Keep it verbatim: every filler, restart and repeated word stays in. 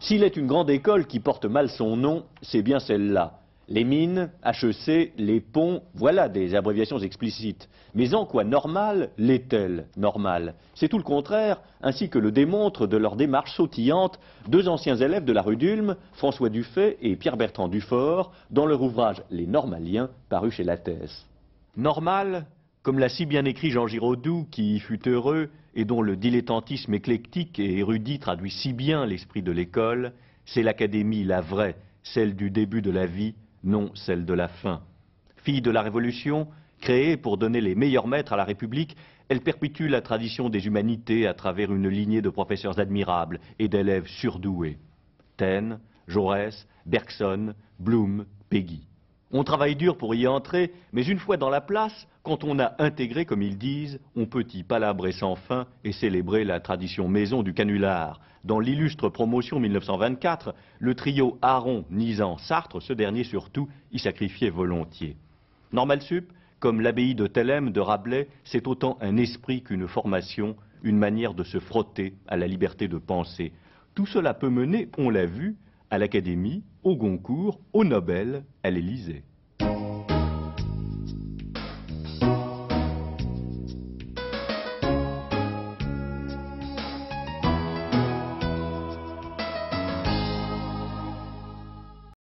S'il est une grande école qui porte mal son nom, c'est bien celle-là. Les mines, H E C, les ponts, voilà des abréviations explicites. Mais en quoi normale l'est-elle normale? C'est tout le contraire, ainsi que le démontrent de leur démarche sautillante deux anciens élèves de la rue d'Ulm, François Dufay et Pierre-Bertrand Dufort, dans leur ouvrage Les Normaliens, paru chez Lattès. Normal, comme l'a si bien écrit Jean Giraudoux, qui y fut heureux et dont le dilettantisme éclectique et érudit traduit si bien l'esprit de l'école, c'est l'académie la vraie, celle du début de la vie, non celle de la fin. Fille de la Révolution, créée pour donner les meilleurs maîtres à la République, elle perpétue la tradition des humanités à travers une lignée de professeurs admirables et d'élèves surdoués. Taine, Jaurès, Bergson, Bloom, Péguy. On travaille dur pour y entrer, mais une fois dans la place, quand on a intégré, comme ils disent, on peut y palabrer sans fin et célébrer la tradition maison du canular. Dans l'illustre promotion mille neuf cent vingt-quatre, le trio Aron, Nizan, Sartre, ce dernier surtout, y sacrifiait volontiers. Normal Sup, comme l'abbaye de Thélème de Rabelais, c'est autant un esprit qu'une formation, une manière de se frotter à la liberté de penser. Tout cela peut mener, on l'a vu, à l'Académie, au Goncourt, au Nobel, à l'Élysée.